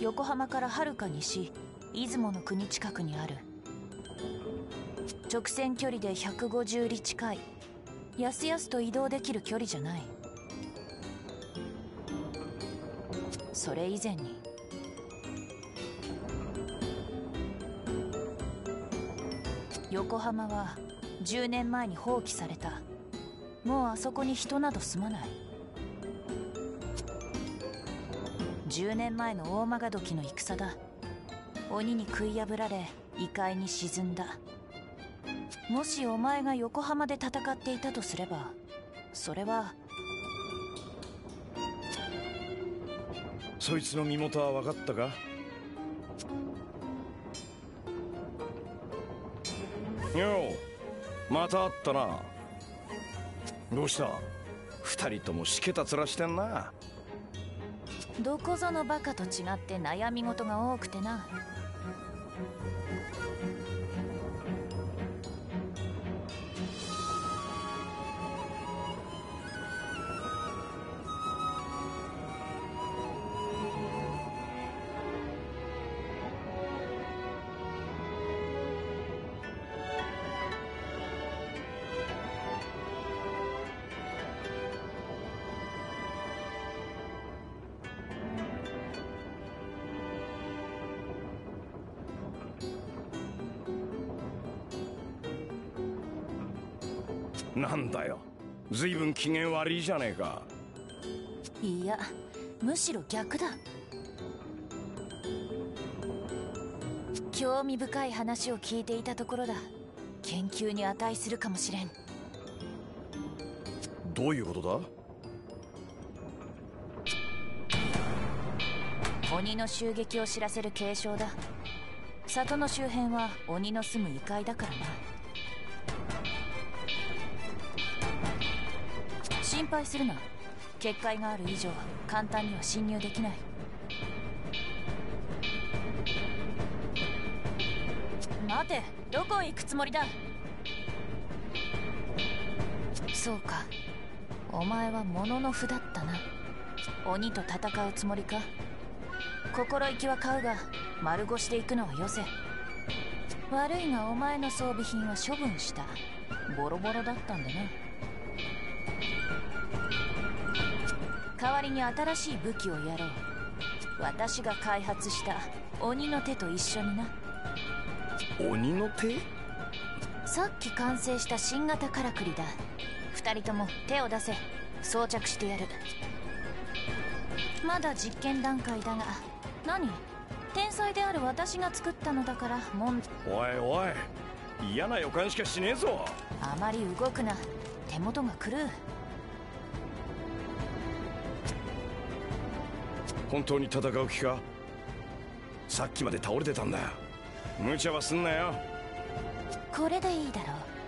横浜からはるか西、出雲の国近くにある。直線距離で150里近い、やすやすと移動できる距離じゃない。それ以前に横浜は10年前に放棄された。もうあそこに人など住まない。10年前の大曲時の戦だ。鬼に食い破られ異界に沈んだ。もしお前が横浜で戦っていたとすれば、それは。 そいつの身元は分かったか？よう、また会ったな。どうした？二人ともしけた面してんな。 どこぞのバカと違って悩み事が多くてな。 なんだよ、ずいぶん機嫌悪いじゃねえか。 いや、むしろ逆だ。興味深い話を聞いていたところだ。研究に値するかもしれん。 どういうことだ？ 鬼の襲撃を知らせる警鐘だ。里の周辺は鬼の住む異界だからな。心配するな。結界がある以上簡単には侵入できない。待て、どこへ行くつもりだ？そうか、お前は物の符だったな。鬼と戦うつもりか？心意気は買うが丸腰で行くのはよせ。悪いがお前の装備品は処分した。ボロボロだったんだな。代わりに新しい武器をやろう。私が開発した鬼の手と一緒にな。 鬼の手？ さっき完成した新型からくりだ。二人とも手を出せ。装着してやる。まだ実験段階だが。何？天才である私が作ったのだからおいおい、嫌な予感しかしねえぞ。 あまり動くな。手元が狂う。 本当に戦う気か？さっきまで倒れてたんだよ。無茶はすんなよ。 これでいいだ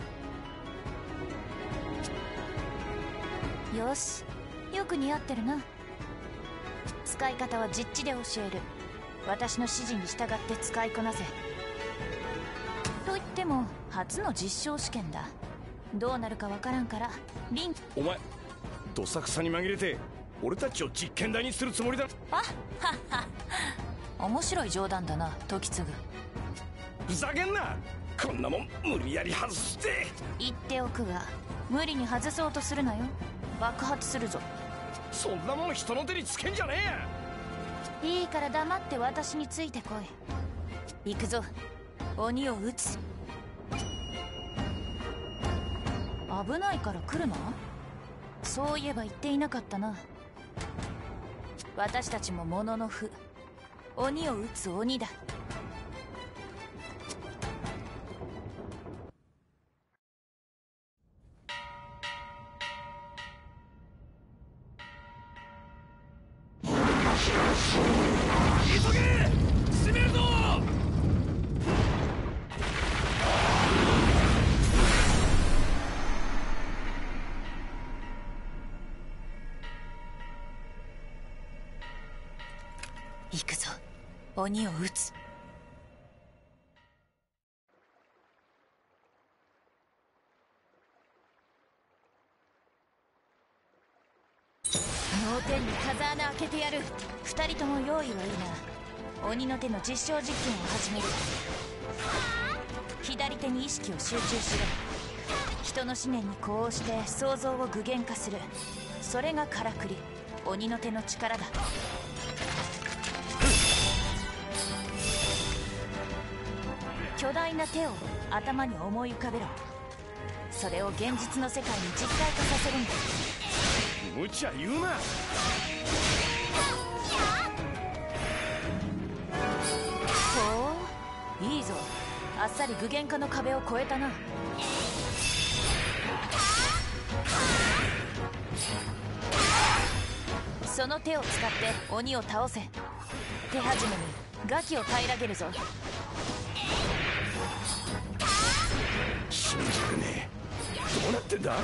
ろう。よし、よく似合ってるな。使い方は実地で教える。私の指示に従って使いこなせ。と言っても初の実証試験だ。どうなるかわからんからお前、どさくさに紛れて俺たちを実験台にするつもりだ。 あっはっは。面白い冗談だな、時次。 ふざけんな。こんなもん無理やり外して。 言っておくが、無理に外そうとするなよ。爆発するぞ。 そんなもん人の手につけんじゃねえや。いいから黙って私についてこい。行くぞ。鬼を撃つ。危ないから来るな。そういえば言っていなかったな。私たちも物の符。鬼を撃つ鬼だ。 急げ！閉めるぞ！ 行くぞ。鬼を撃つ。脳天に風穴開けてやる。二人とも用意はいいな。 鬼の手の実証実験を始める。左手に意識を集中しろ。人の思念に呼応して想像を具現化する。それがからくり、鬼の手の力だ。巨大な手を頭に思い浮かべろ。それを現実の世界に実体化させるんだ。 無茶言うな。 ほう、いいぞ。あっさり具現化の壁を越えたな。その手を使って鬼を倒せ。手始めにガキを平らげるぞ。 信じられねえ。どうなってんだ。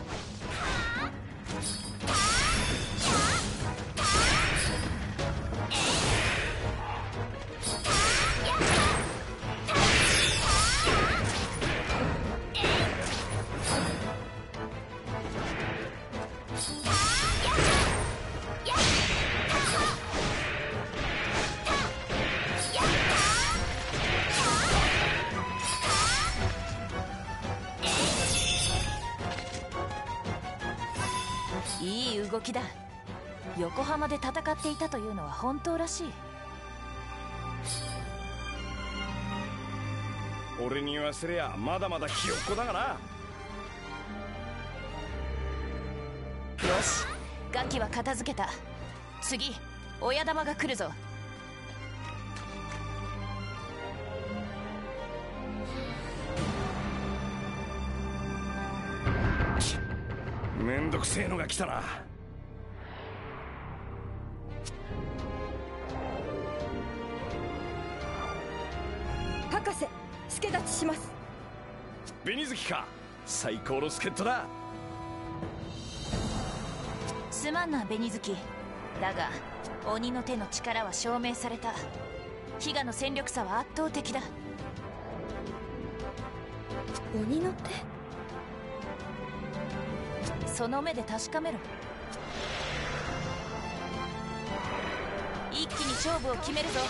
いい動きだ。横浜で戦っていたというのは本当らしい。 俺に言わせりゃまだまだひよっこだがな。 よし、ガキは片付けた。次、親玉が来るぞ。 めんどくせえのが来たな。 博士、助立ちします。 紅月か。最高の助っ人だ。 すまんな紅月。だが鬼の手の力は証明された。比嘉の戦力差は圧倒的だ。 鬼の手？ その目で確かめろ。一気に勝負を決めるぞ。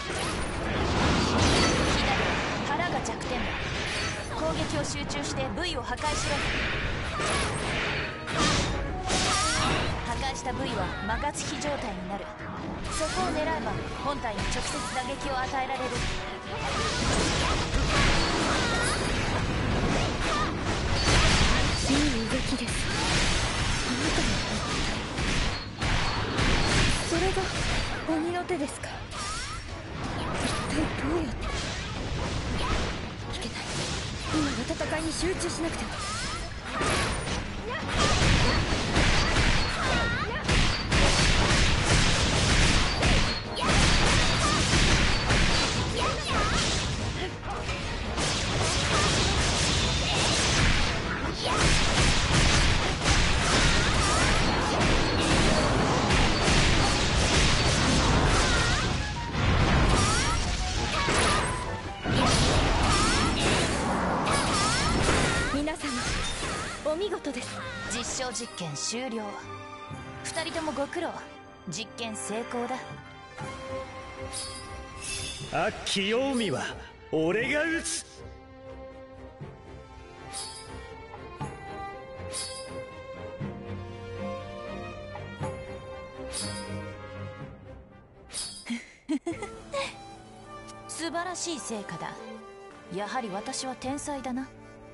左、腹が弱点だ。攻撃を集中して部位を破壊しろ。破壊した部位は摩擦比状態になる。そこを狙えば本体に直接打撃を与えられる。 いい動きです。あなたの手、それが鬼の手ですか。一体どうやって。いけない、今は戦いに集中しなくては。皆様お見事です。 実証実験終了。二人ともご苦労。実験成功だ。 悪鬼陽海は俺が撃つ。 素晴らしい成果だ。やはり私は天才だな。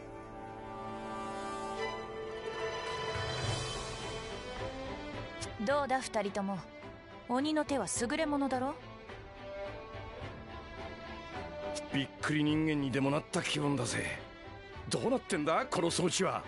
どうだ二人とも。鬼の手は優れものだろ。 びっくり人間にでもなった気分だぜ。どうなってんだこの装置は。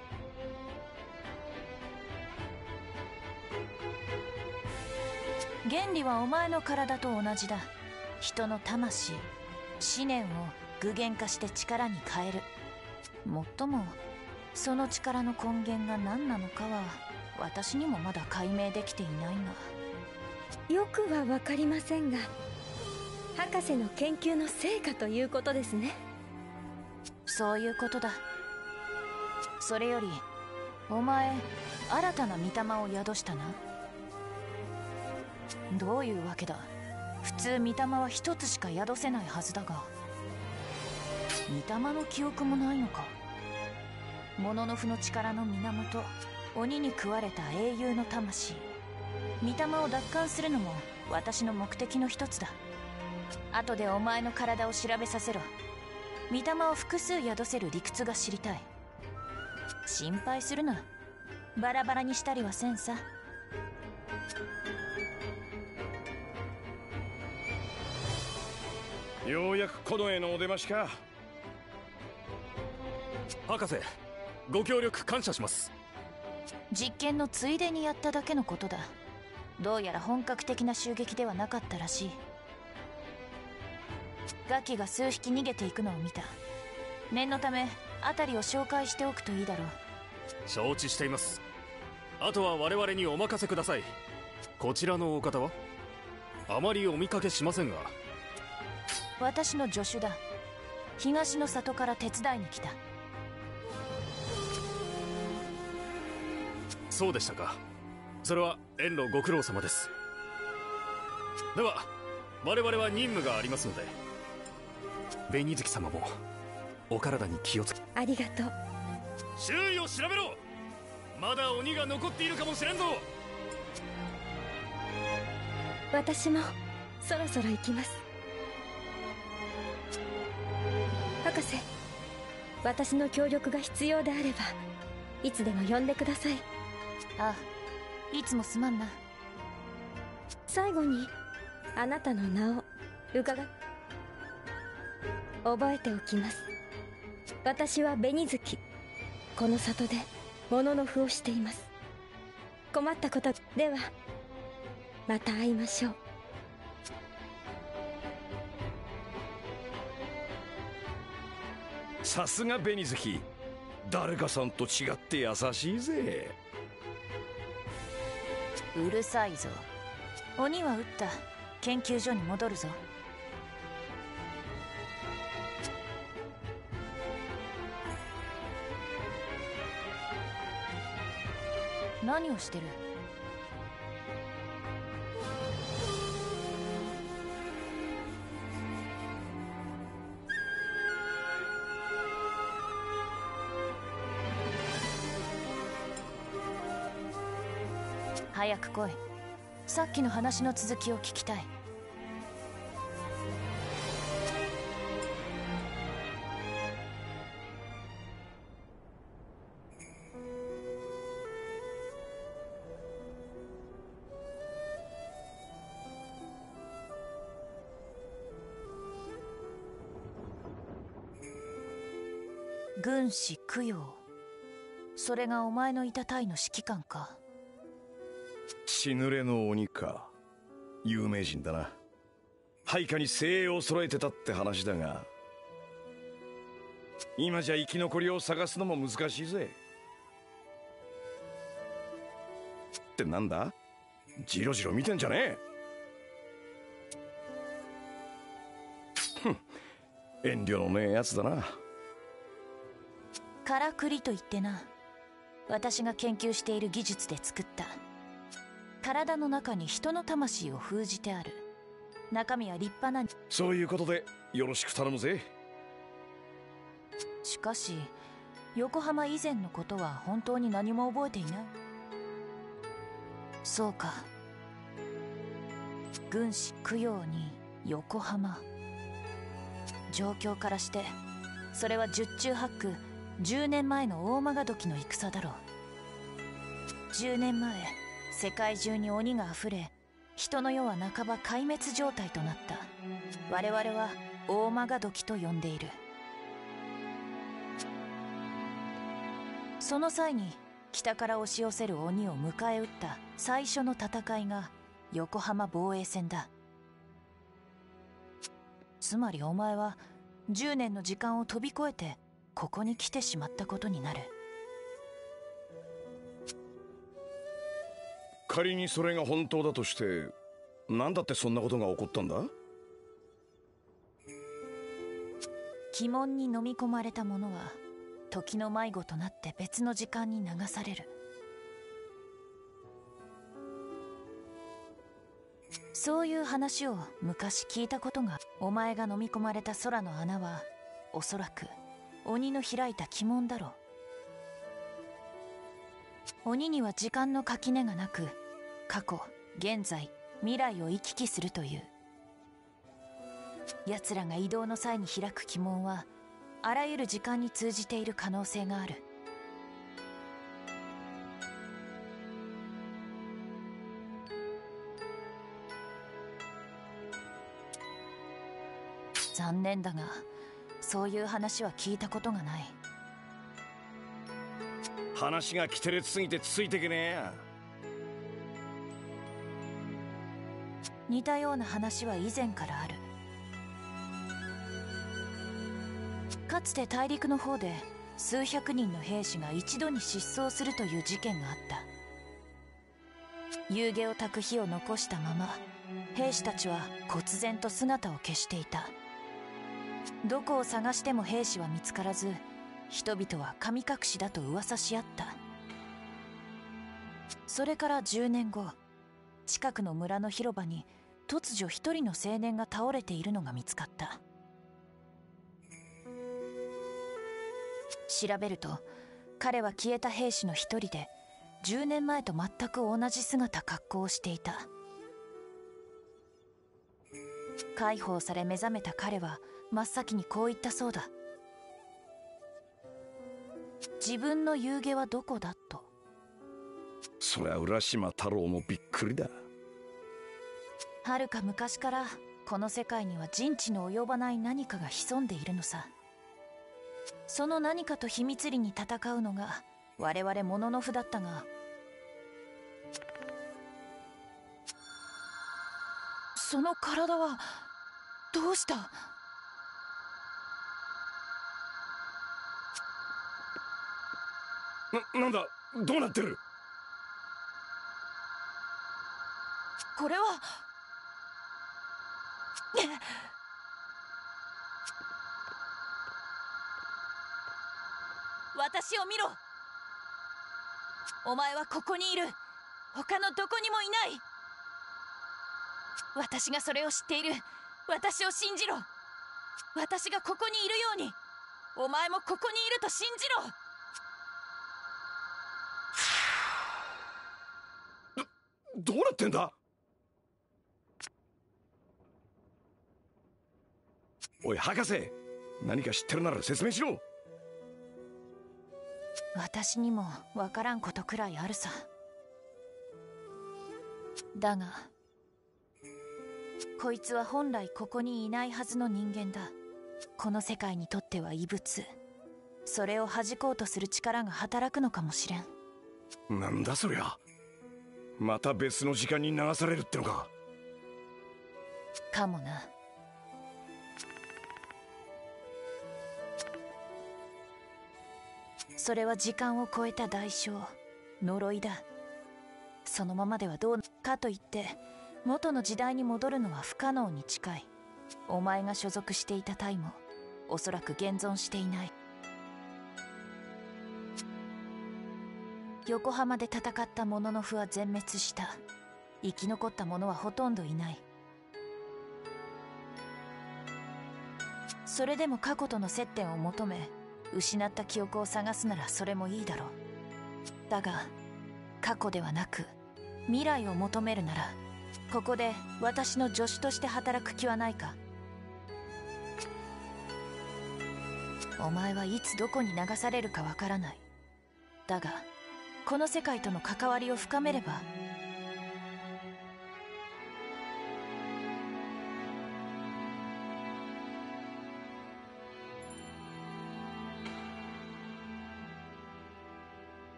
原理はお前の体と同じだ。人の魂、思念を具現化して力に変える。もっともその力の根源が何なのかは私にもまだ解明できていないが。 よくは分かりませんが、博士の研究の成果ということですね。 そういうことだ。それよりお前新たな御霊を宿したな。どういうわけだ。 普通御霊は一つしか宿せないはずだが、御霊の記憶もないのか。モノノフの力の源、鬼に食われた英雄の魂、御霊を奪還するのも私の目的の一つだ。後でお前の体を調べさせろ。御霊を複数宿せる理屈が知りたい。心配するな、バラバラにしたりはせんさ。 ようやく近衛のお出ましか。 博士、ご協力感謝します。 実験のついでにやっただけのことだ。どうやら本格的な襲撃ではなかったらしい。ガキが数匹逃げていくのを見た。念のため辺りを紹介しておくといいだろう。 承知しています。あとは我々にお任せください。こちらのお方はあまりお見かけしませんが。 私の助手だ。東の里から手伝いに来た。 そうでしたか。それは遠路ご苦労様です。では我々は任務がありますので、紅月様もお体に気をつけ。 ありがとう。 周囲を調べろ。まだ鬼が残っているかもしれんぞ。 私もそろそろ行きます。博士、私の協力が必要であればいつでも呼んでください。 ああ、いつもすまんな。 最後にあなたの名を伺っ覚えておきます。私は紅月。この里でモノノフをしています。困ったことではまた会いましょう。 さすが紅月、誰かさんと違って優しいぜ。 うるさいぞ。鬼は撃った。研究所に戻るぞ。何をしてる？早く来い。さっきの話の続きを聞きたい。軍師供養、それがお前のいた隊の指揮官か。 血濡れの鬼か。有名人だな。配下に精鋭を揃えてたって話だが、今じゃ生き残りを探すのも難しいぜ。ってなんだ？ジロジロ見てんじゃねえ。ふん、遠慮のねえやつだな。 からくりと言ってな、私が研究している技術で作った。体の中に人の魂を封じてある。中身は立派な。 そういうことでよろしく頼むぜ。 しかし横浜以前のことは本当に何も覚えていない。そうか。軍師供養に横浜。状況からしてそれは十中八九10年前の大曲時の戦だろう。10年前、世界中に鬼があふれ、人の世は半ば壊滅状態となった。我々は大曲時と呼んでいる。その際に北から押し寄せる鬼を迎え撃った最初の戦いが横浜防衛戦だ。つまりお前は10年の時間を飛び越えてここに来てしまったことになる。 仮にそれが本当だとして、何だってそんなことが起こったんだ？ 鬼門に飲み込まれた者は時の迷子となって別の時間に流さそういう話を昔聞いたことが。お前が飲み込まれた空の穴はおそらく鬼の開いた鬼門だろう。鬼には時間の垣根がなく、過去、現在、未来を行き来するという。奴らが移動の際に開く鬼門はあらゆる時間に通じている可能性がある。残念だがそういう話は聞いたことがない。 話がキテレツすぎてついてけねえや。 似たような話は以前からある。かつて大陸の方で数百人の兵士が一度に失踪するという事件があった。夕げを焚く火を残したまま兵士たちは忽然と姿を消していた。どこを探しても兵士は見つからず、人々は神隠しだと噂し合った。それから10年後、近くの村の広場に突如一人の青年が倒れているのが見つかった。調べると彼は消えた兵士の一人で、10年前と全く同じ格好をしていた。解放され目覚めた彼は真っ先にこう言ったそうだ。自分の夕げはどこだと。 そりゃ浦島太郎もびっくりだ。 はるか昔からこの世界には人知の及ばない何かが潜んでいるのさ。その何かと秘密裏に戦うのが我々モノノフだったが、その体はどうした？ なんだ、どうなってる？ これは私を見ろ。お前はここにいる。他のどこにもいない。私がそれを知っている。私を信じろ。私がここにいるようにお前もここにいると信じろ。 どうなってんだ？おい博士、何か知ってるなら説明しろ。 私にもわからんことくらいあるさ。だがこいつは本来ここにいないはずの人間だ。この世界にとっては異物。それを弾こうとする力が働くのかもしれん。 なんだそりゃ。また別の時間に流されるってのか。 かもな。それは時間を超えた代償、呪いだ。そのままではどうかといって元の時代に戻るのは不可能に近い。お前が所属していた隊もおそらく現存していない。横浜で戦ったモノノフは全滅した。生き残った者はほとんどいない。それでも過去との接点を求め失った記憶を探すならそれもいいだろう。だが過去ではなく未来を求めるなら、ここで私の助手として働く気はないか？お前はいつどこに流されるかわからない。だがこの世界との関わりを深めれば、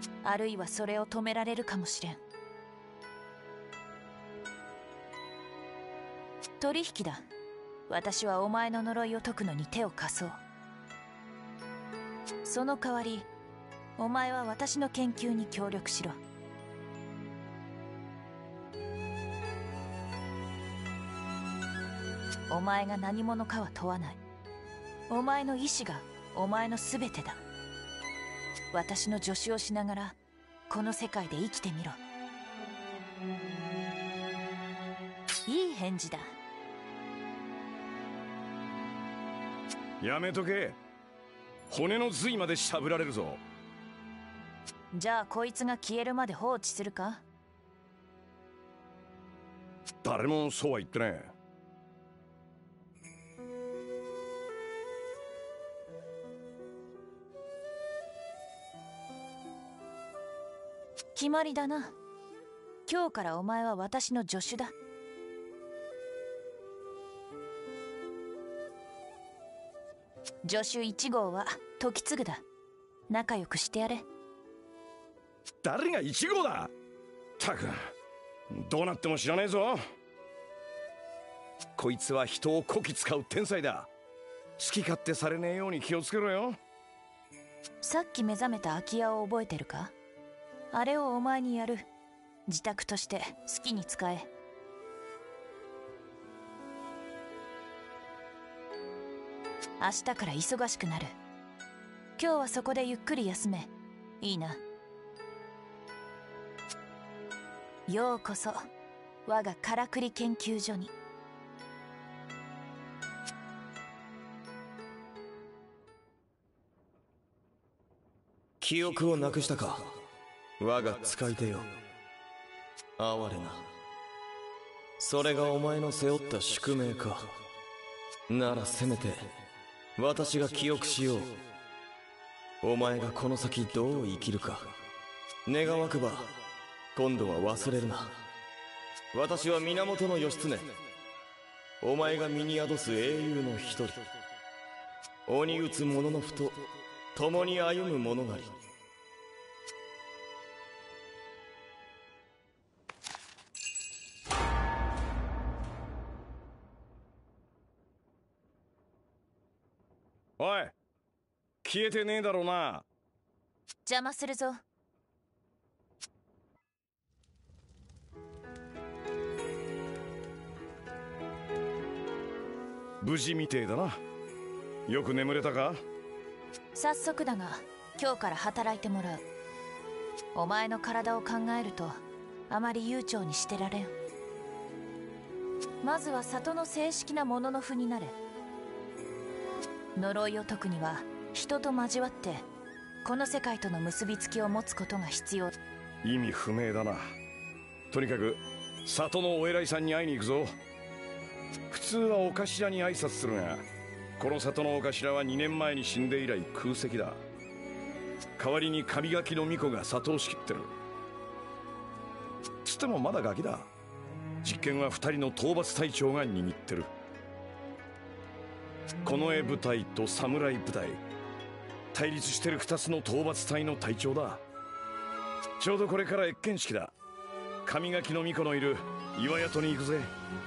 あるいはそれを止められるかもしれん。取引だ。私はお前の呪いを解くのに手を貸そう。その代わりお前は私の研究に協力しろ。お前が何者かは問わない。お前の意志がお前の全てだ。私の助手をしながらこの世界で生きてみろ。いい返事だ。 やめとけ。骨の髄までしゃぶられるぞ。 じゃあこいつが消えるまで放置するか？ 誰もそうは言ってねえ。 決まりだな。今日からお前は私の助手だ。助手1号は時継だ。仲良くしてやれ。 誰が1号だ。ったくどうなっても知らねえぞ。こいつは人をこき使う天才だ。好き勝手されねえように気をつけろよ。 さっき目覚めた空き家を覚えてるか？あれをお前にやる。自宅として好きに使え。明日から忙しくなる。今日はそこでゆっくり休め。いいな。ようこそ我がからくり研究所に。 記憶をなくしたか、我が使い手よ。哀れな。それがお前の背負った宿命か。ならせめて私が記憶しよう。お前がこの先どう生きるか。願わくば今度は忘れるな。私は源義経。お前が身に宿す英雄の一人。鬼打つ者のふと共に歩む者なり。 おい、消えてねえだろうな。 邪魔するぞ。 無事みてえだな。よく眠れたか？ 早速だが今日から働いてもらう。お前の体を考えるとあまり悠長にしてられん。まずは里の正式なものの符になれ。呪いを解くには人と交わってこの世界との結びつきを持つことが必要。 意味不明だな。とにかく里のお偉いさんに会いに行くぞ。普通はお頭に挨拶するが、この里のお頭は2年前に死んで以来空席だ。代わりに神垣の巫女が里を仕切ってる。つってもまだガキだ。実権は2人の討伐隊長が握ってる。近衛部隊と侍部隊、対立してる2つの討伐隊の隊長だ。ちょうどこれから謁見式だ。神垣の巫女のいる岩宿に行くぜ。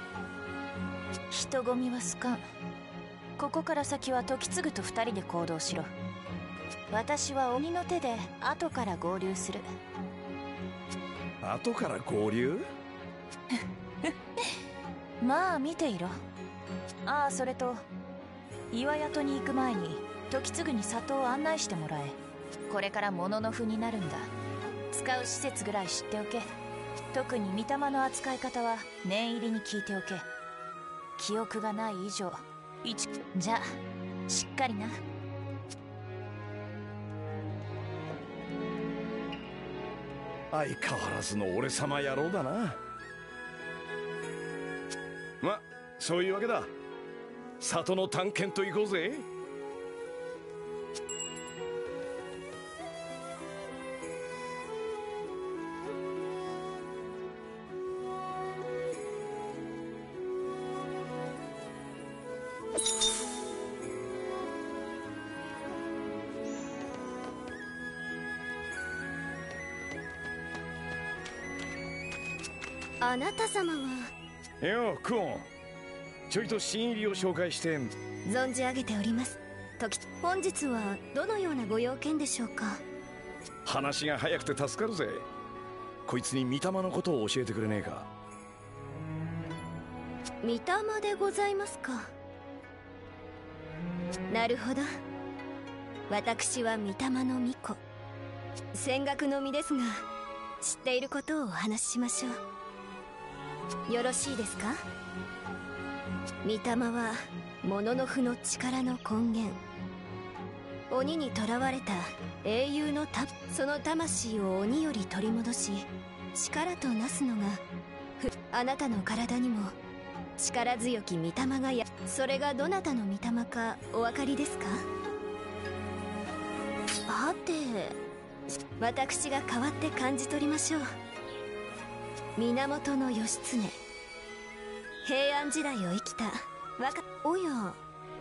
人混みは好かん。ここから先は時継と2人で行動しろ。私は鬼の手で後から合流する。 後から合流？ まあ見ていろ。ああ、それと岩宿に行く前に時継に里を案内してもらえ。これから物の符になるんだ。使う施設ぐらい知っておけ。特に御霊の扱い方は念入りに聞いておけ。記憶がない以上じゃあしっかりな。 相変わらずの俺様野郎だな。ま、そういうわけだ。里の探検と行こうぜ。 あなた様は。 ようクオン、ちょいと新入りを紹介して。 存じ上げております。本日はどのようなご用件でしょうか。 話が早くて助かるぜ。こいつに御霊のことを教えてくれねえか。 御霊でございますか。なるほど。私は御霊の巫女、戦学の身ですが、知っていることをお話ししましょう。よろしいですか。御霊は物の符の力の根源、鬼に囚われた英雄のその魂を鬼より取り戻し力となすのがあなたの体にも力強き御霊がそれがどなたの御霊かお分かりですか。はて、私が代わって感じ取りましょう。源義経、平安時代を生きたおや、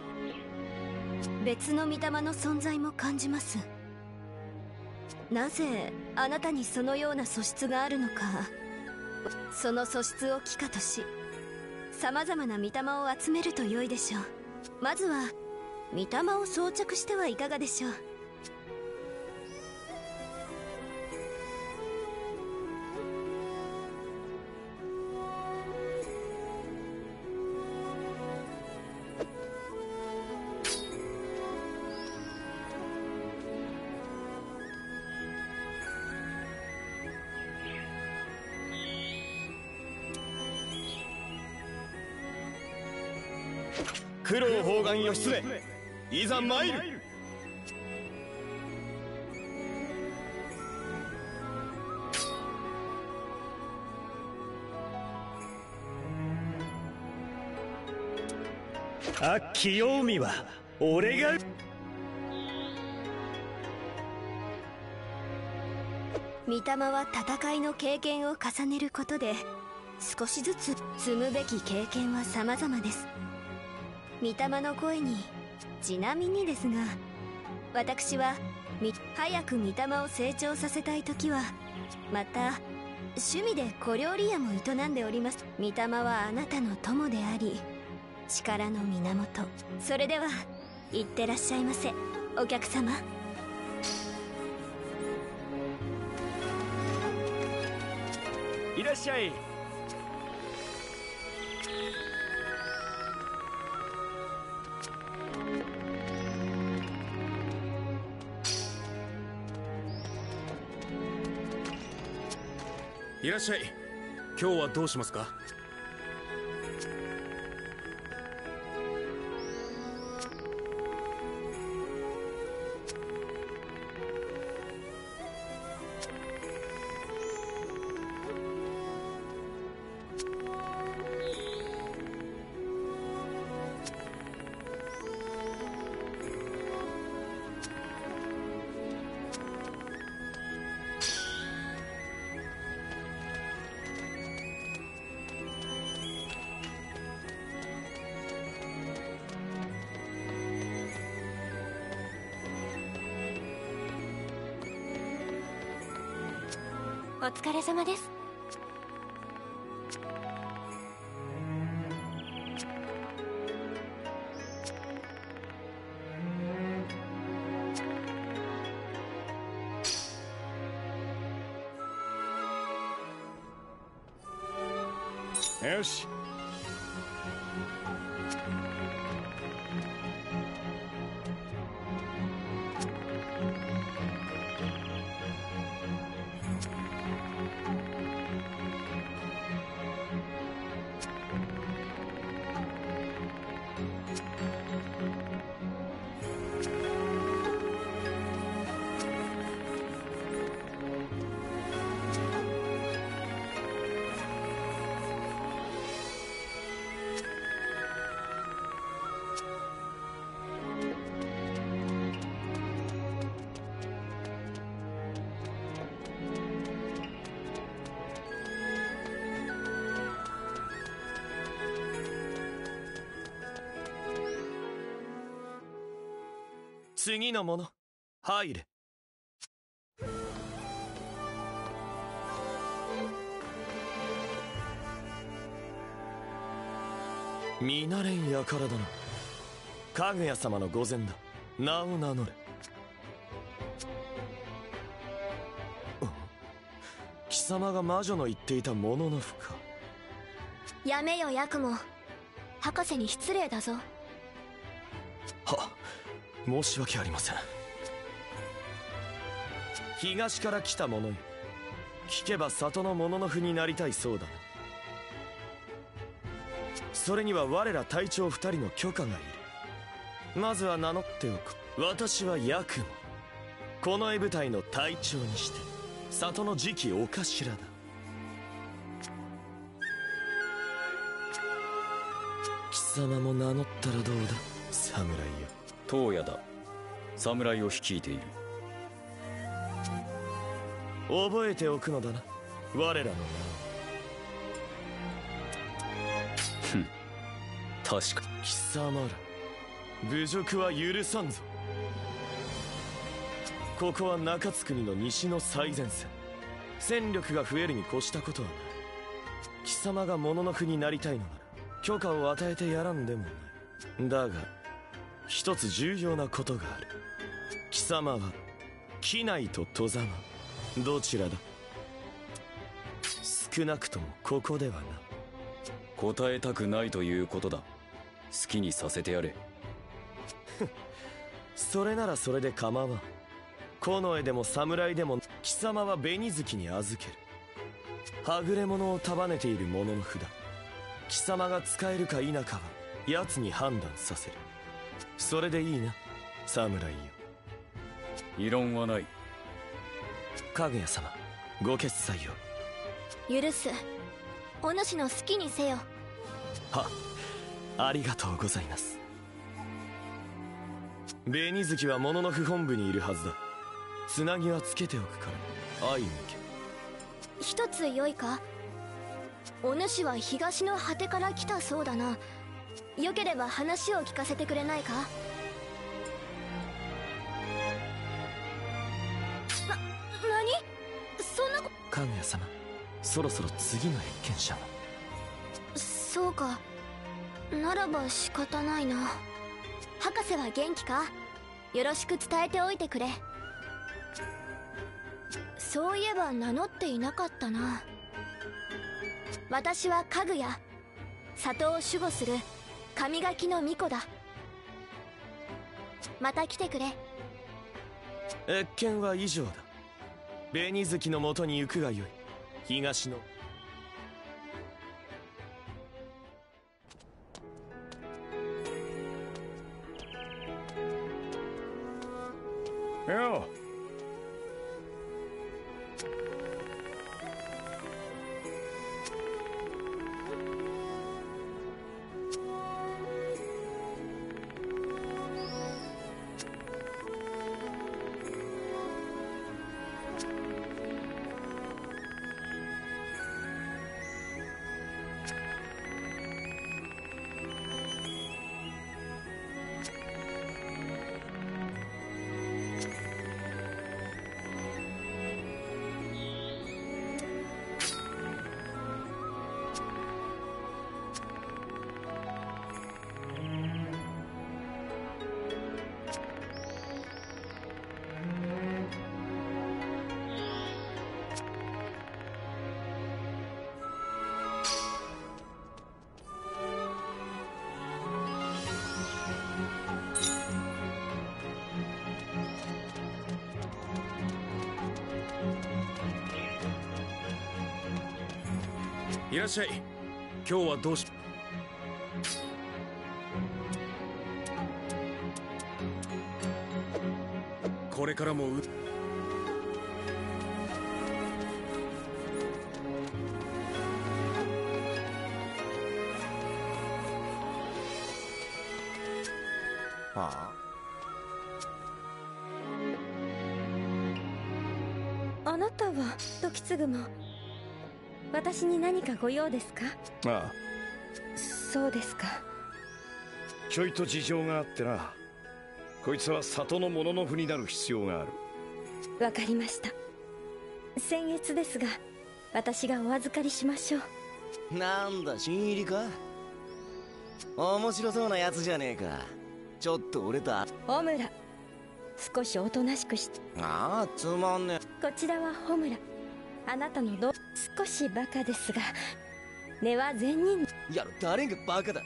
別の御霊の存在も感じます。なぜあなたにそのような素質があるのか、その素質を帰化としさまざまな御霊を集めると良いでしょう。まずは御霊を装着してはいかがでしょう。 九郎砲丸義経、いざ参る。 清臣は俺が。 御霊は戦いの経験を重ねることで少しずつ積むべき経験は様々です。御霊の声にちなみにですが、私は早く御霊を成長させたい時はまた趣味で小料理屋も営んでおります。御霊はあなたの友であり力の源。それでは行ってらっしゃいませ、お客様。 いらっしゃい。いらっしゃい。今日はどうしますか。 お疲れ様です。 よし。 次の者入れ。 見慣れん輩だな。かぐや様の御前だ。名を名乗れ。貴様が魔女の言っていたもののふか。 やめよヤクモ。博士に失礼だぞ。 は、申し訳ありません。東から来た者よ。聞けば里の者のふになりたいそうだな。それには我ら隊長二人の許可がいる。まずは名乗っておく。私はヤクモ。この絵部隊の隊長にして里の次期お頭だ。貴様も名乗ったらどうだ、侍よ。 東野だ。侍を率いている。 覚えておくのだな、我らの名を。 ふん、確か。 貴様ら侮辱は許さんぞ。ここは中津国の西の最前線。戦力が増えるに越したことはない。貴様が物の国になりたいのなら許可を与えてやらんでもない。だが一つ重要なことがある。貴様は畿内と外様どちらだ。少なくともここではな。 答えたくないということだ。好きにさせてやれ。 それならそれで構わん。近衛でも侍でも貴様は紅月に預ける。はぐれ者を束ねている者の札。貴様が使えるか否かは奴に判断させる。それでいいな、侍よ。 異論はない。 かぐや様、ご決裁を。 許す。お主の好きにせよ。 は、ありがとうございます。紅月は物の府本部にいるはずだ。つなぎはつけておくから相向け。 一つよいか。お主は東の果てから来たそうだな。よければ話を聞かせてくれないか。何そんなこ。 かぐや様、そろそろ次の謁見者は。 そうか。ならば仕方ないな。博士は元気か。よろしく伝えておいてくれ。そういえば名乗っていなかったな。私はかぐや、里を守護する神垣の巫女だ。また来てくれ。 謁見は以上だ。紅月のもとに行くがよい。東の。 よう。 いらっしゃい。今日はどうし。これからもはあなたは時継も私に何かご用ですか？ あ、ああ、 そうですか。 ちょいと事情があってな。こいつは里の者の符になる必要がある。 わかりました。僭越ですが私がお預かりしましょう。 なんだ新入りか。 面白そうなやつじゃねえか。ちょっと俺とホムラ、少しおとなしくして。 ああ、つまんねこちらはホムラ。あなたの少しバカですが、根は善人。 え。やる、誰がバカだ。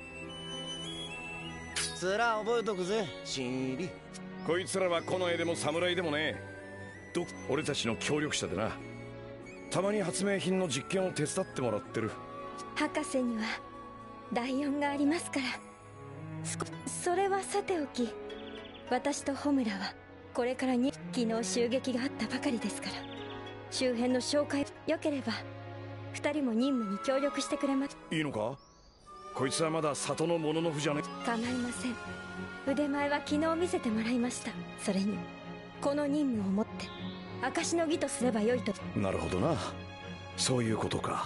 つら覚えとくぜ、新入り。 こいつらは近衛でも侍でもねえ。俺たちの協力者でな。たまに発明品の実験を手伝ってもらってる。 博士には第4がありますから。それはさておき、私とホムラはこれからに昨日襲撃があったばかりですから、周辺の紹介よければ2人も任務に協力してくれます。 いいのか。こいつはまだ里の者の符じゃね。 構いません。腕前は昨日見せてもらいました。それにこの任務をもって証の儀とすればよいと。 なるほどな、そういうことか。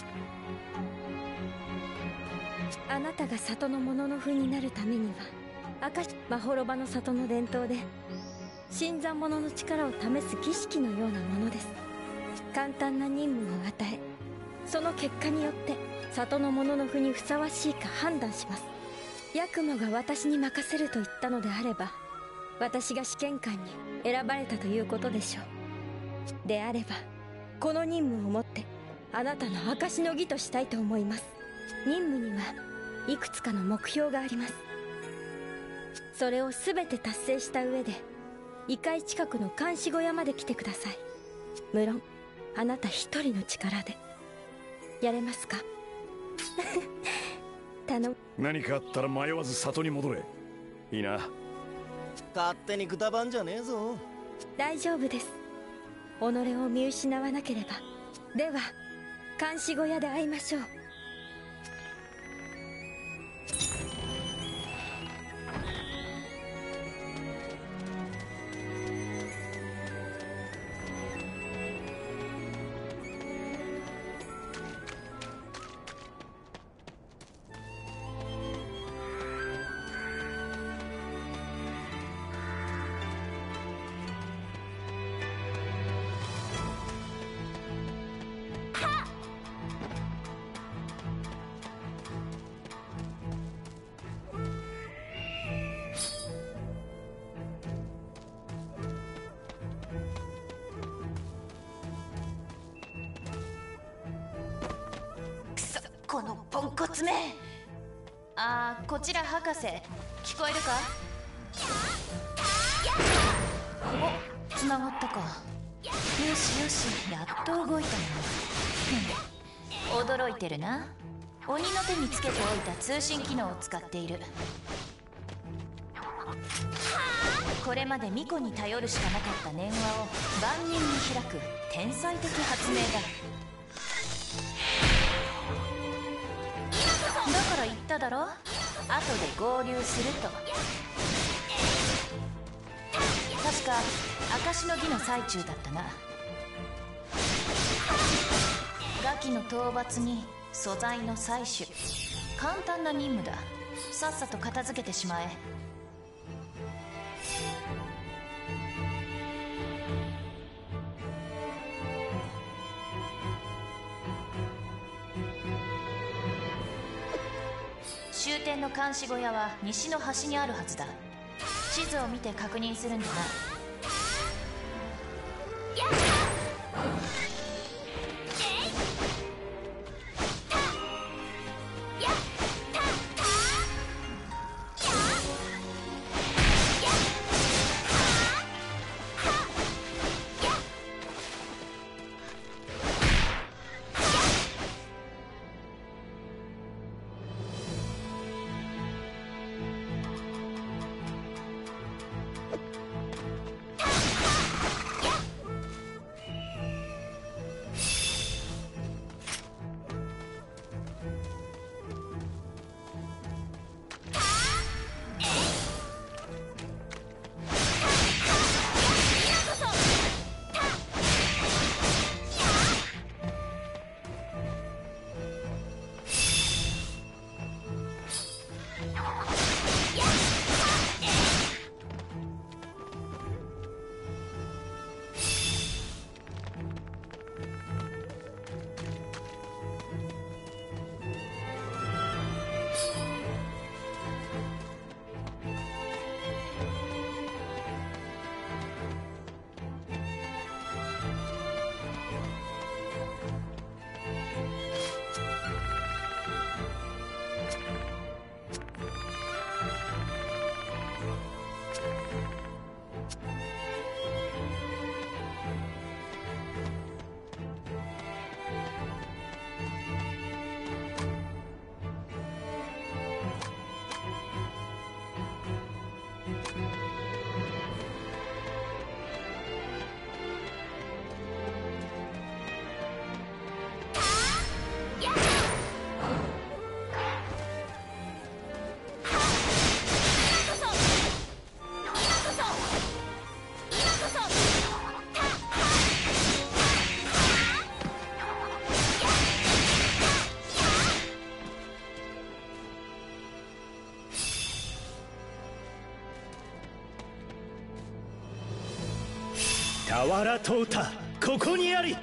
あなたが里の者の符になるためには、まほろばの里の伝統で新参者の力を試す儀式のようなものです。簡単な任務を与え、その結果によって里の者の符にふさわしいか判断します。ヤクモが私に任せると言ったのであれば、私が試験官に選ばれたということでしょう。であればこの任務をもってあなたの証の儀としたいと思います。任務にはいくつかの目標があります。それを全て達成した上で異界近くの監視小屋まで来てください。無論あなた一人の力でやれますか？頼む。 何かあったら迷わず里に戻れ。いいな。 勝手にくたばんじゃねえぞ。 大丈夫です。己を見失わなければ。では監視小屋で会いましょう。 このポンコツめ。こちら博士、聞こえるか？お、繋がったか。よしよし、やっと動いたな。驚いてるな。鬼の手につけておいた通信機能を使っている。これまで巫女に頼るしかなかった念話を万人に開く天才的発明だ。だから言っただろ、後で合流すると。確か証の儀の最中だったな。ガキの討伐に素材の採取、簡単な任務だ。さっさと片付けてしまえ。終点の監視小屋は西の端にあるはずだ。地図を見て確認するんだな。 俵淘汰ここにあり。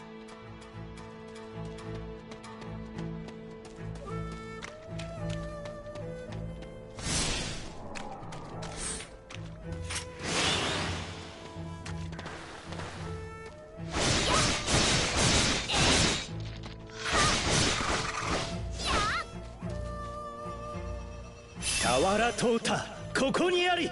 俵淘汰ここにあり。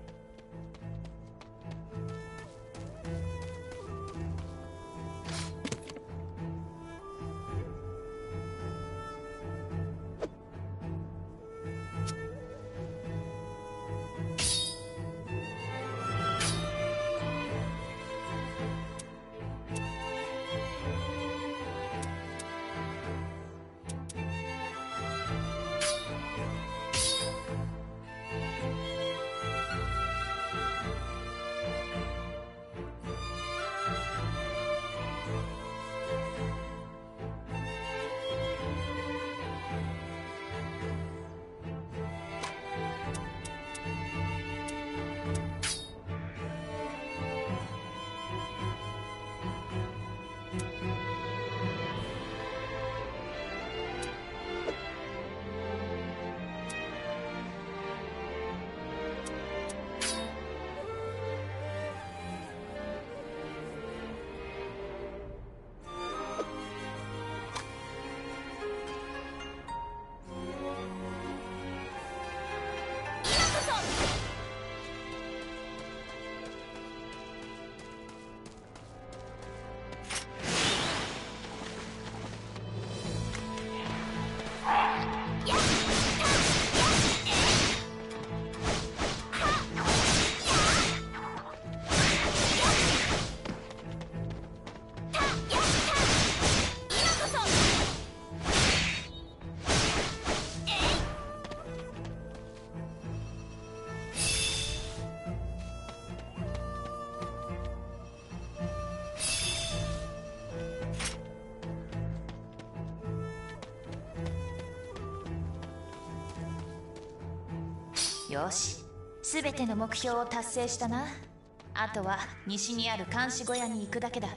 よし、すべての目標を達成したな。あとは西にある監視小屋に行くだけだ。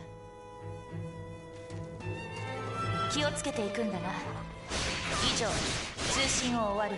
気をつけていくんだな。以上、通信を終わる。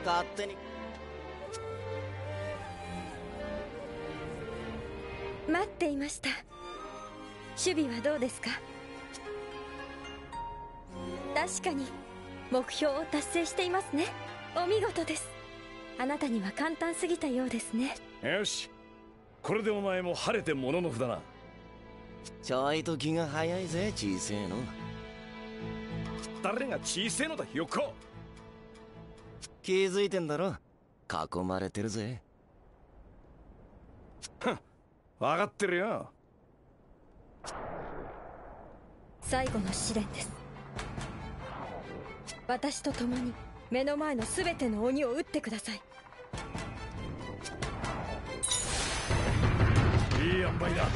勝手に。 待っていました。守備はどうですか？確かに目標を達成していますね。お見事です。あなたには簡単すぎたようですね。 よし、これでお前も晴れてもののふだな。 ちょいと気が早いぜ、小せえの。 誰が小せえのだ、ひよっこ。 気づいてんだろ、囲まれてるぜ。 分かってるよ。 最後の試練です。私と共に目の前の全ての鬼を撃ってください。 いい塩梅だ。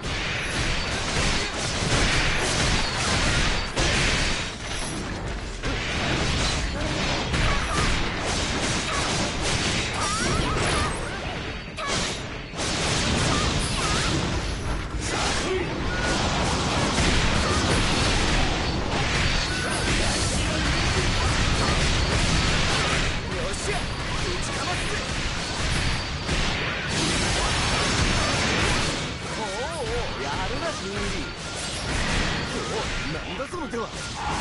なんだその手は。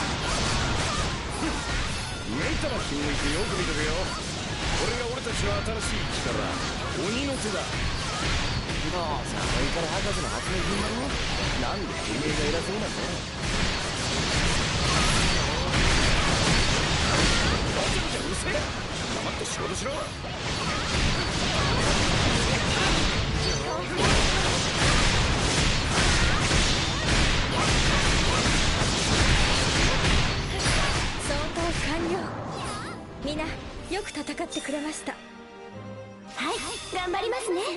メンタの筋肉よく見とけよ。これが俺たちの新しい力、鬼の手だ。 どうせアメリカの博士の発明品だろ。なんでてめえが偉そうなんだ。 ごちゃごちゃうるせえ。黙って仕事しろ。 完了。みんなよく戦ってくれました。 はい、頑張りますね。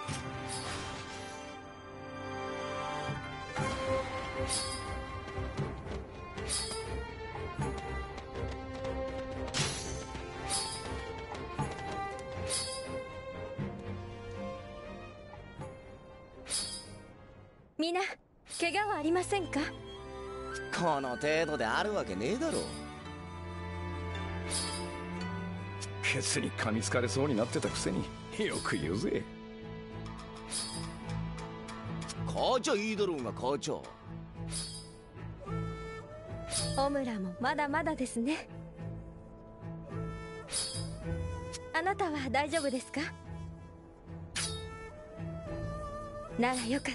みんな怪我はありませんか？ この程度であるわけねえだろ。 ケツに噛みつかれそうになってたくせによく言うぜ。 母ちゃんいいだろうが母ちゃん。 オムラもまだまだですね。あなたは大丈夫ですか？ならよかった。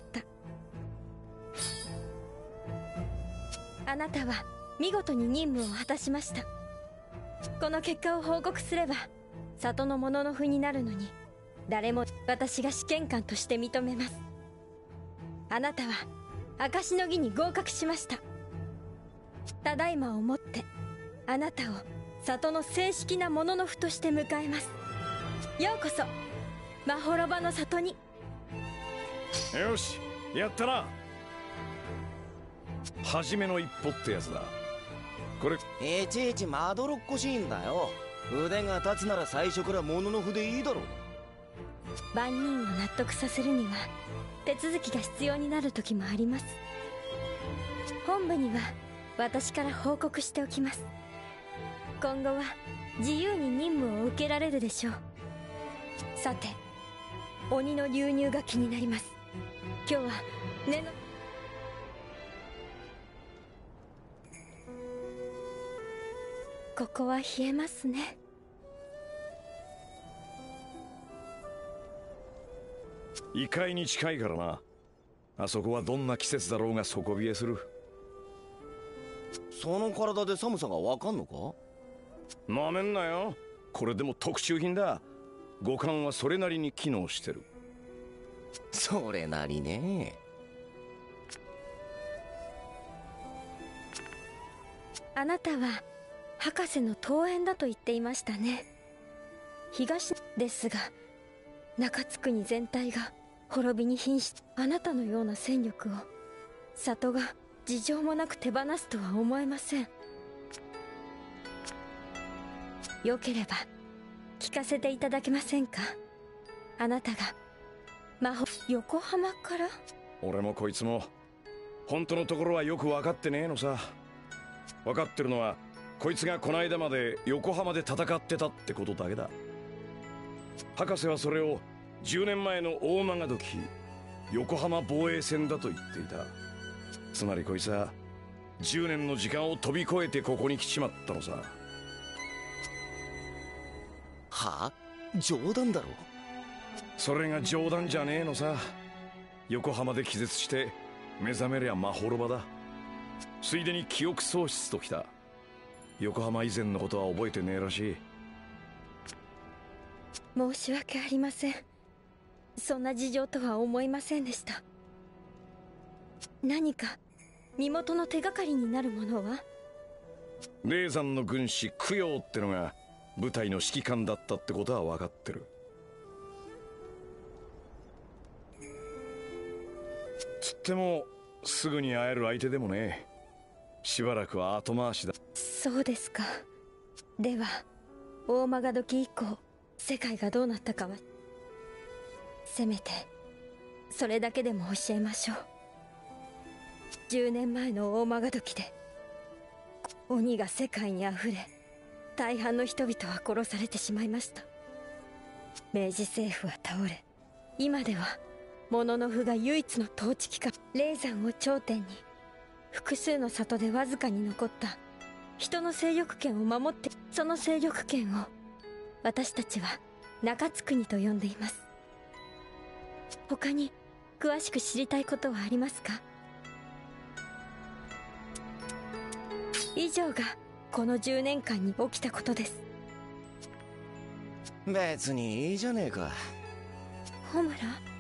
あなたは見事に任務を果たしました。この結果を報告すれば里の者のふになるのに、誰も私が試験官として認めます。あなたは証の儀に合格しました。ただいまをもってあなたを里の正式な者のふとして迎えます。ようこそまほろばの里に。 よし、やったな。初めの一歩ってやつだ。これいちいちまどろっこしいんだよ。腕が立つなら最初から物の筆いいだろ。 万人を納得させるには手続きが必要になる時もあります。本部には私から報告しておきます。今後は自由に任務を受けられるでしょう。さて、鬼の流入が気になります。今日は根のここは冷えますね。 異界に近いからな。あそこはどんな季節だろうが底冷えする。 その体で寒さがわかんのか？ なめんなよ。これでも特注品だ。五感はそれなりに機能してる。 それなりね。 あなたは博士の遠縁だと言っていましたね。東ですが中津国全体が滅びに瀕し、あなたのような戦力を里が事情もなく手放すとは思えません。よければ聞かせていただけませんか？あなたが横浜から？ 俺もこいつも本当のところはよく分かってねえのさ。分かってるのはこいつがこの間まで横浜で戦ってたってことだけだ。博士はそれを10年前の大曲時横浜防衛戦だと言っていた。つまりこいつは10年の時間を飛び越えてここに来ちまったのさ。 はあ？冗談だろ。 それが冗談じゃねえのさ。横浜で気絶して目覚めりゃまほろばだ。ついでに記憶喪失ときた。横浜以前のことは覚えてねえらしい。 申し訳ありません。そんな事情とは思いませんでした。何か身元の手がかりになるものは？ 霊山の軍師供養ってのが部隊の指揮官だったってことは分かってる。つってもすぐに会える相手でもね。しばらくは後回しだ。 そうですか。では大曲時以降世界がどうなったかはせめてそれだけでも教えましょう。10年前の大曲時で鬼が世界にあふれ大半の人々は殺されてしまいました。明治政府は倒れ、今では物の符が唯一の統治機関霊山を頂点に複数の里でわずかに残った人の勢力圏を守って、その勢力圏を私たちは中津国と呼んでいます。他に詳しく知りたいことはありますか？以上がこの10年間に起きたことです。 別にいいじゃねえか。 ホムラ？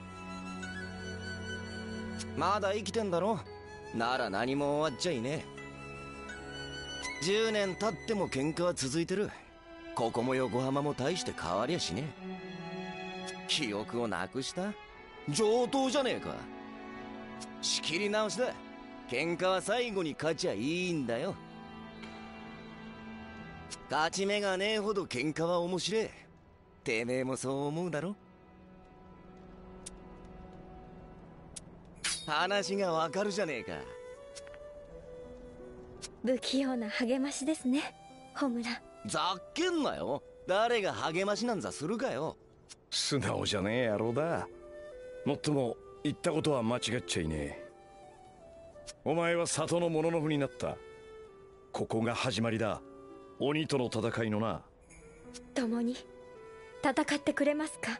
まだ生きてんだろ。なら何も終わっちゃいねえ。10年経っても喧嘩は続いてる。ここも横浜も大して変わりゃしねえ。記憶をなくした？上等じゃねえか。仕切り直しだ。喧嘩は最後に勝ちゃいいんだよ。勝ち目がねえほど喧嘩は面白え。てめえもそう思うだろ。話がわかるじゃねえか。 不器用な励ましですね、ホムラ。 ざっけんなよ。誰が励ましなんざするかよ。 素直じゃねえ野郎だ。もっとも言ったことは間違っちゃいねえ。お前は里の者のふになった。ここが始まりだ。鬼との戦いのな。 共に戦ってくれますか？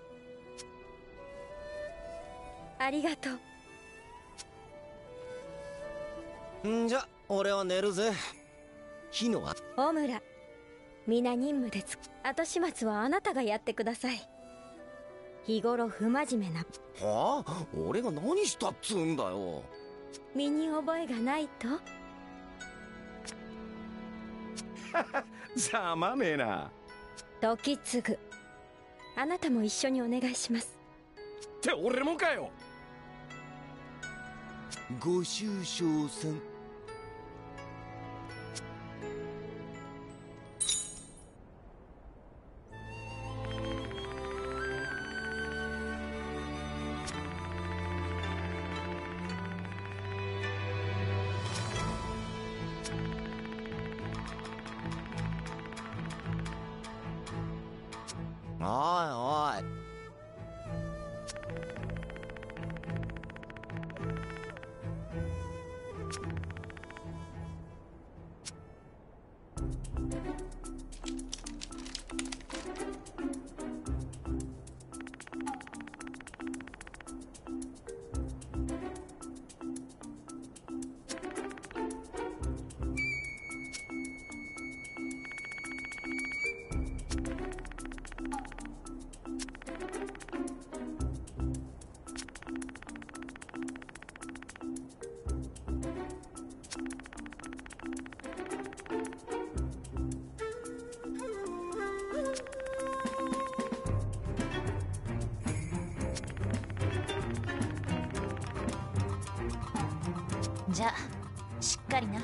ありがとう。 んじゃ俺は寝るぜ。火のはホムラ、皆任務で後始末はあなたがやってください。日頃不真面目な。 はあ？俺が何したっつうんだよ。 身に覚えがないと？ ざまねえな。 時継、あなたも一緒にお願いします。 って俺もかよ。 ご愁傷さん。おいおい。 じゃあしっかりな。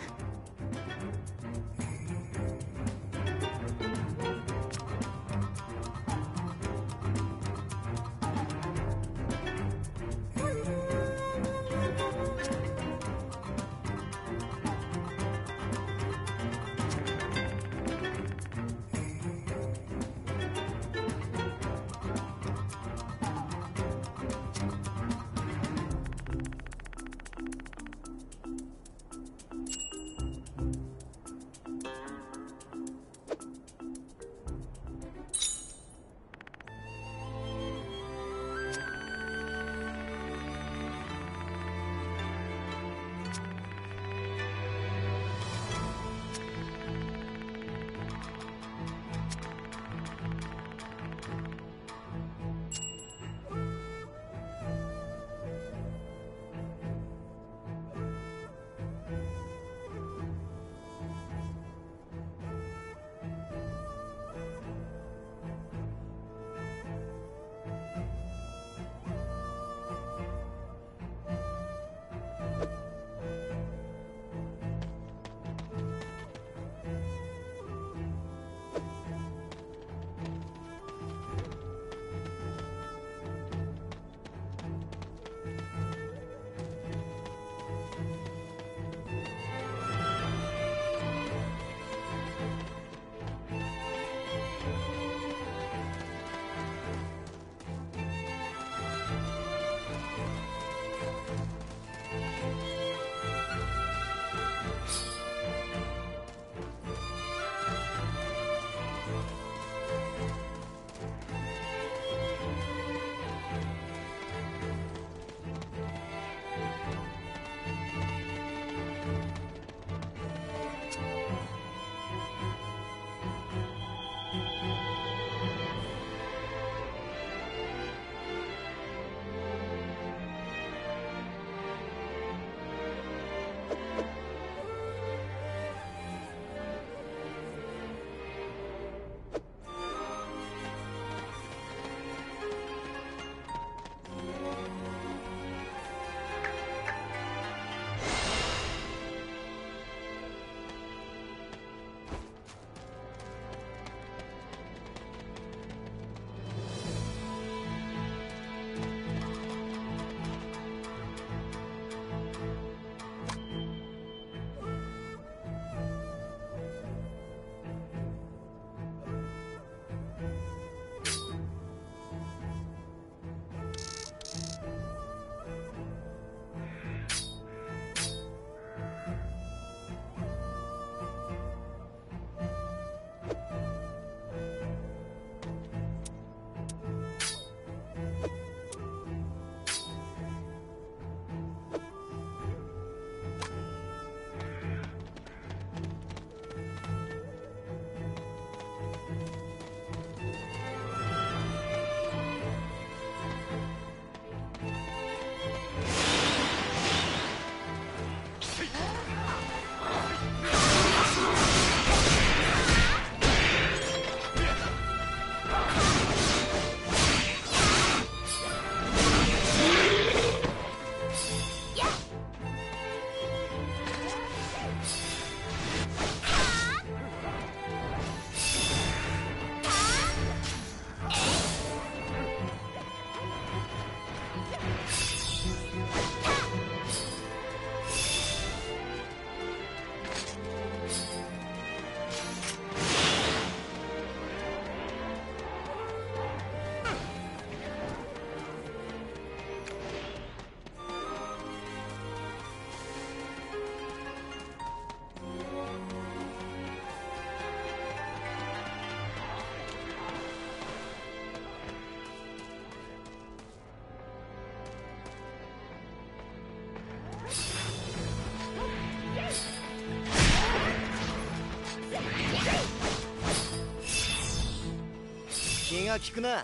気が利くな。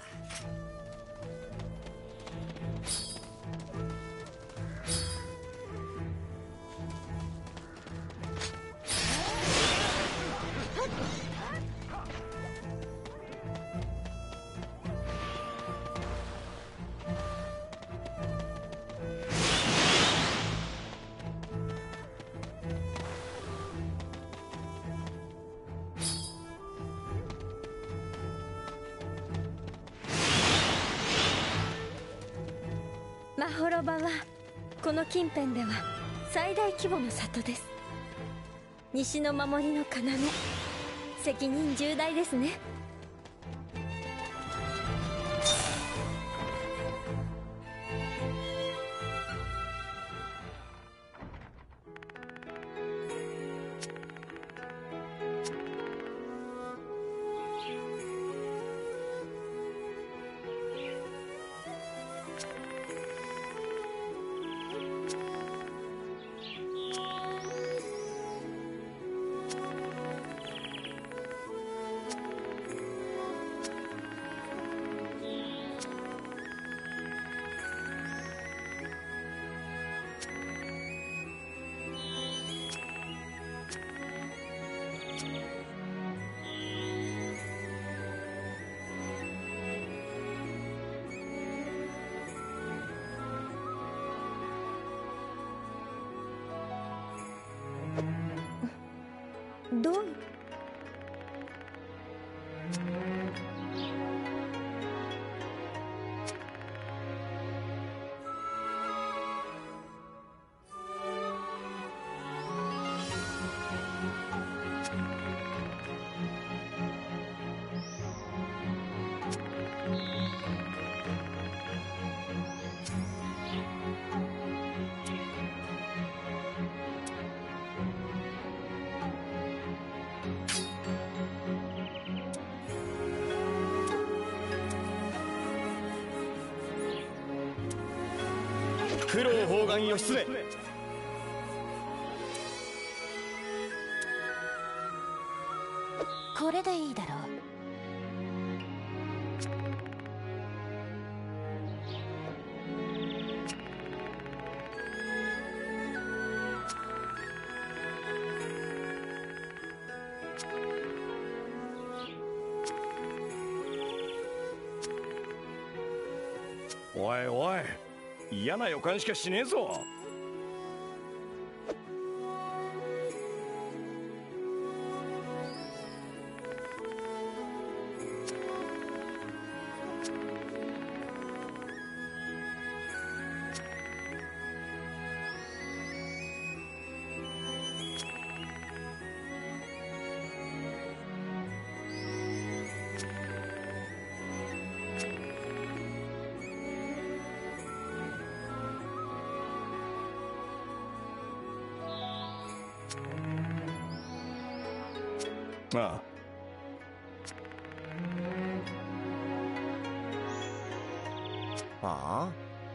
マホロバはこの近辺では最大規模の里です。西の守りの要、責任重大ですね。どう？ 九郎砲丸義経。 これでいいだろう。 おいおい、嫌な予感しかしねえぞ。ああ。ああ。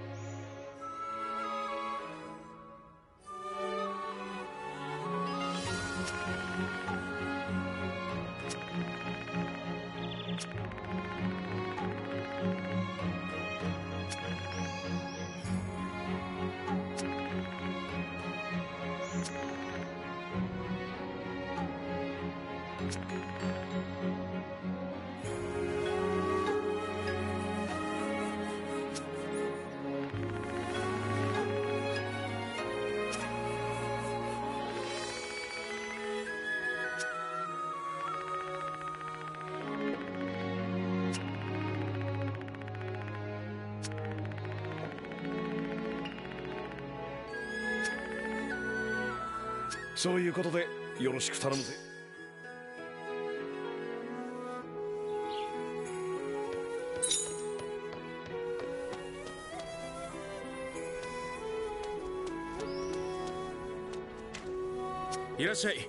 そういうことでよろしく頼むぜ。 いらっしゃい。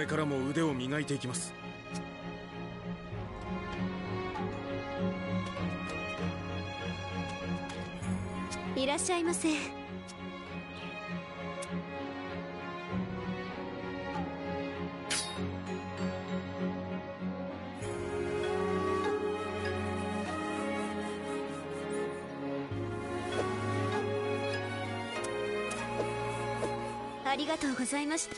からも腕を磨いていきます。 いらっしゃいませ。ありがとうございました。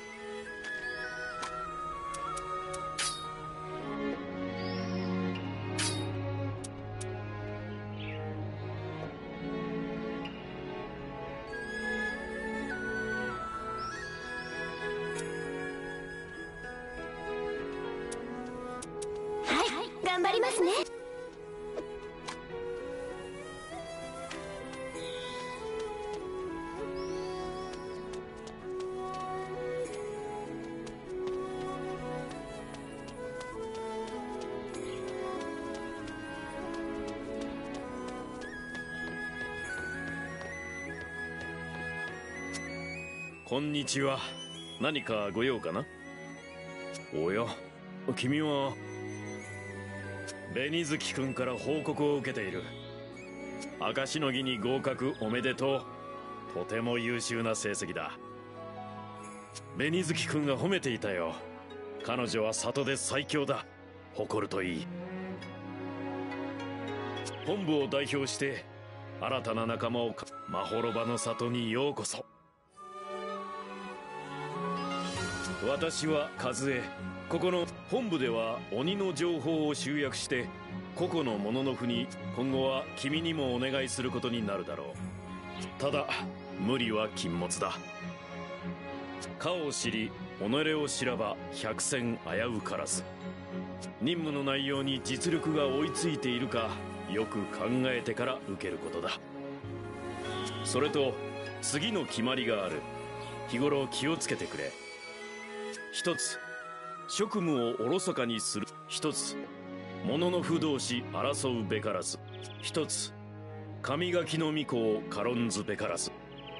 頑張りますね。 こんにちは。何かご用かな？おや、君は紅月君から報告を受けている。証の儀に合格おめでとう。とても優秀な成績だ。紅月君が褒めていたよ。彼女は里で最強だ。誇るといい。本部を代表して新たな仲間をまほろばの里にようこそ。私は和江。ここの本部では鬼の情報を集約して個々のもののふに今後は君にもお願いすることになるだろう。ただ無理は禁物だ。かを知り己を知らば百戦危うからず。任務の内容に実力が追いついているかよく考えてから受けることだ。それと次の決まりがある。日頃気をつけてくれ。一つ、職務をおろそかにする。一つ、物の不同士争うべからず。一つ、神垣の巫女を軽んずべからず。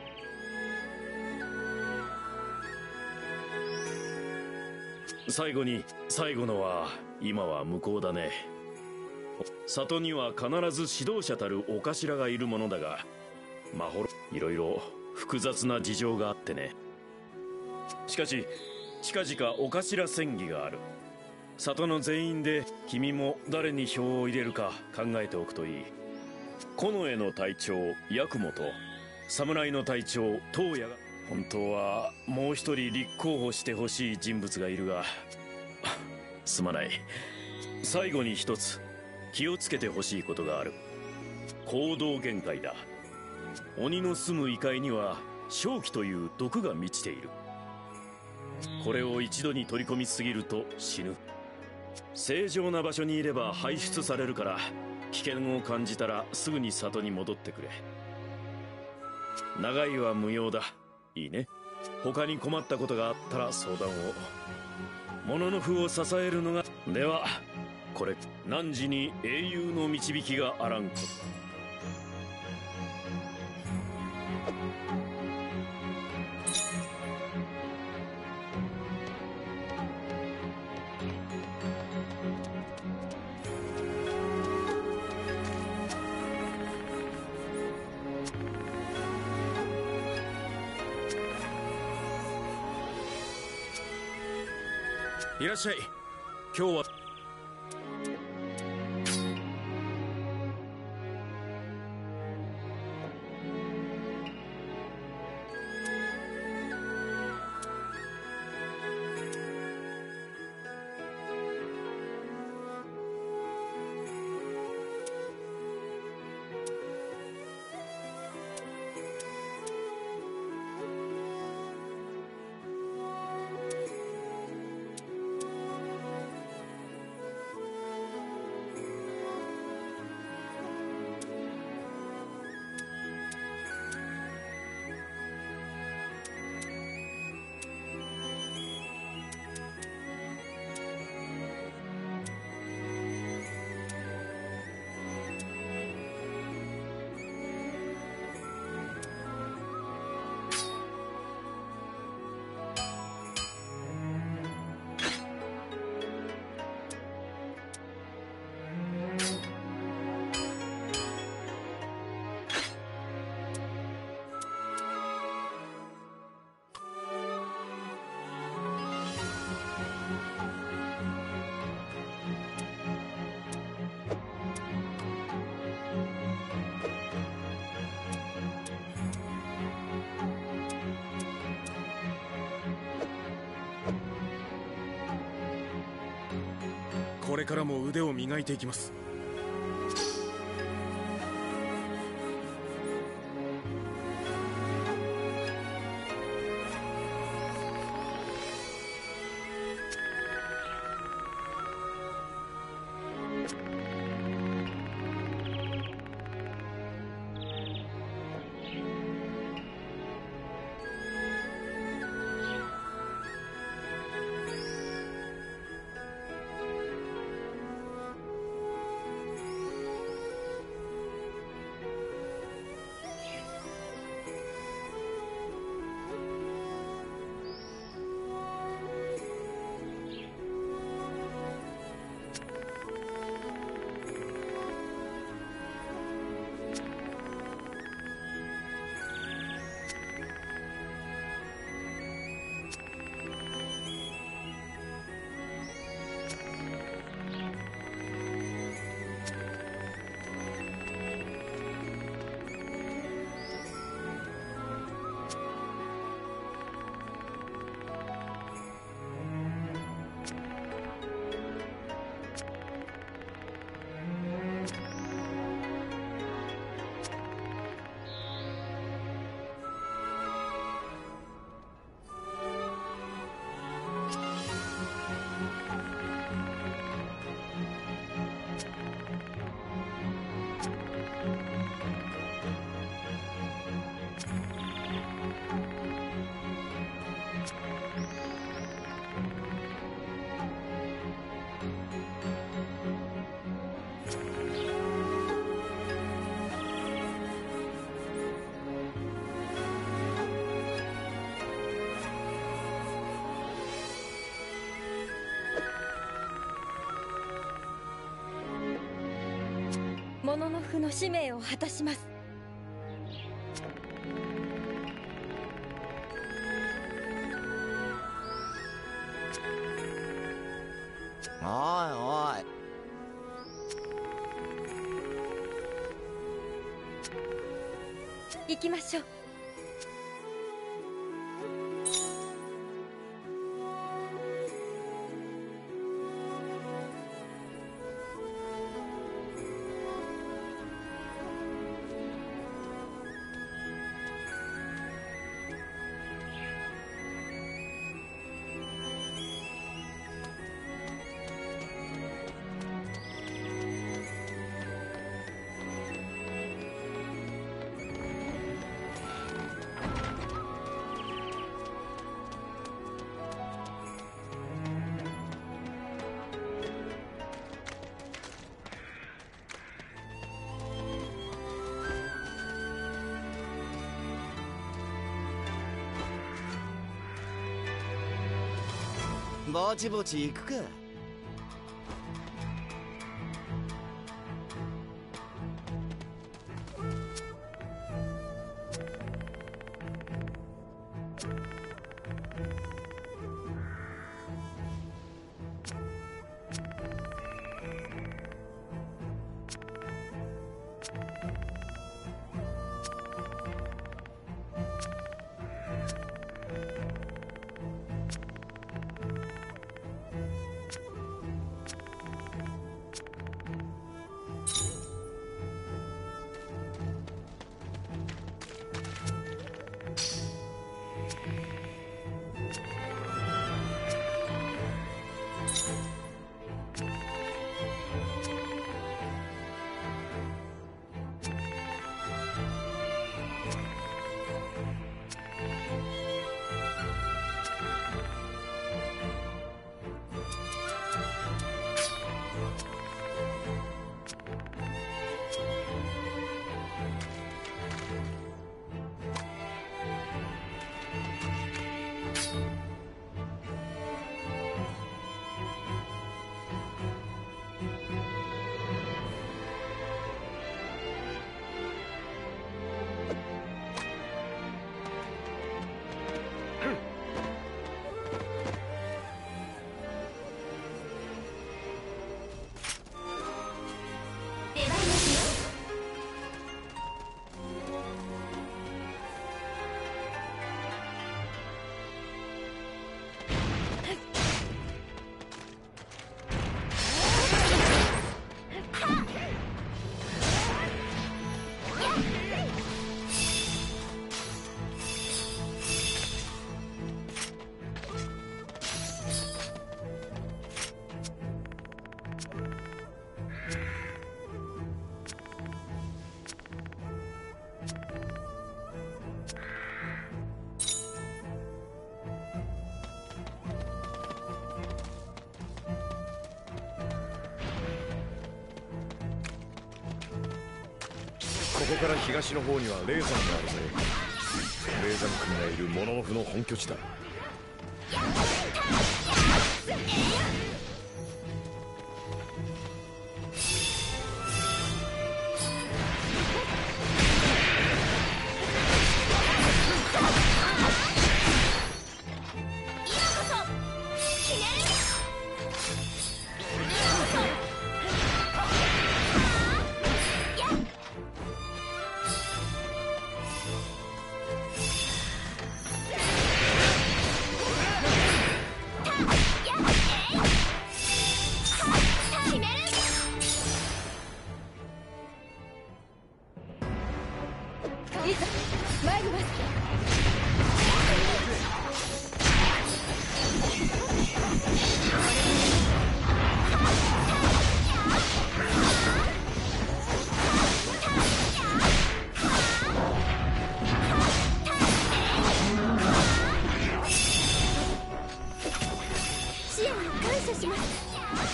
最後のは今は無効だね。里には必ず指導者たるお頭がいるものだが、まほろいろいろ複雑な事情があってね。しかし近々お頭選議がある。里の全員で君も誰に票を入れるか考えておくといい。近衛の隊長八雲と侍の隊長東野が、本当はもう一人立候補してほしい人物がいるがすまない。最後に一つ気をつけてほしいことがある。行動限界だ。鬼の住む異界には瘴気という毒が満ちている。これを一度に取り込みすぎると死ぬ。正常な場所にいれば排出されるから、危険を感じたらすぐに里に戻ってくれ。長いは無用だ。いいね。他に困ったことがあったら相談を。物の符を支えるのが。ではこれ汝に英雄の導きがあらんこと。 いらっしゃい。今日はこれからも腕を磨いていきます。 モノノフの使命を果たします。 おいおい、 行きましょう。 ぼちぼち行くか。 こから東の方には霊山があるぜ。霊山君がいるモノノフの本拠地だ。 参ります。支援を感謝します。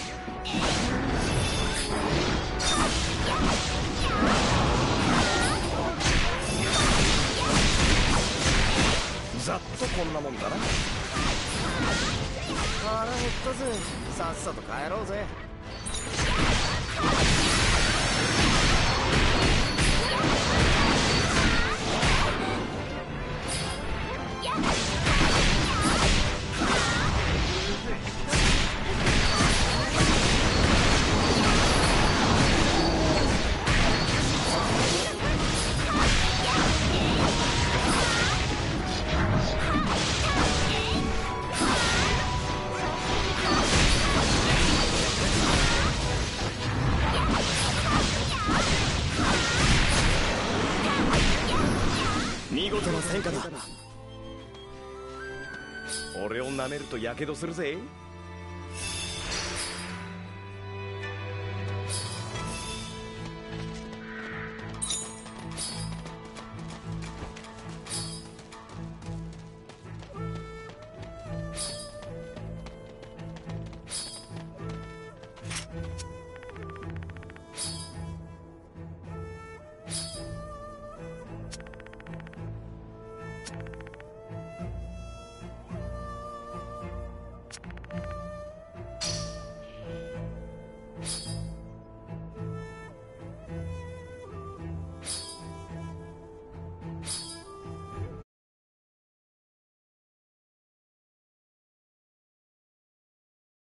ざっとこんなもんだな。 腹減ったぜ。さっさと帰ろうぜ。 見事な戦果だ。 俺を舐めるとやけどするぜ。